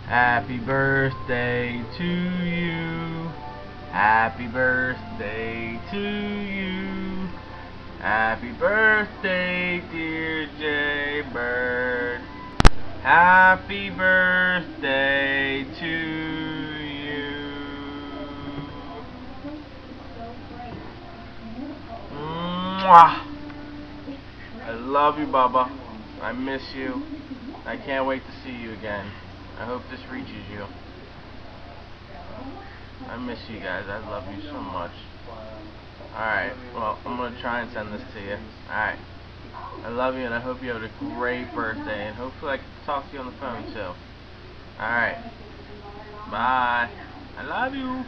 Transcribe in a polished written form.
Happy birthday to you. Happy birthday to you. Happy birthday, dear Jaybird. Happy birthday to you. Mwah. I love you, Bubba. I miss you. I can't wait to see you again. I hope this reaches you. I miss you guys. I love you so much. Alright, well, I'm going to try and send this to you. Alright. I love you and I hope you have a great birthday. And hopefully I can talk to you on the phone too. Alright. Bye. I love you.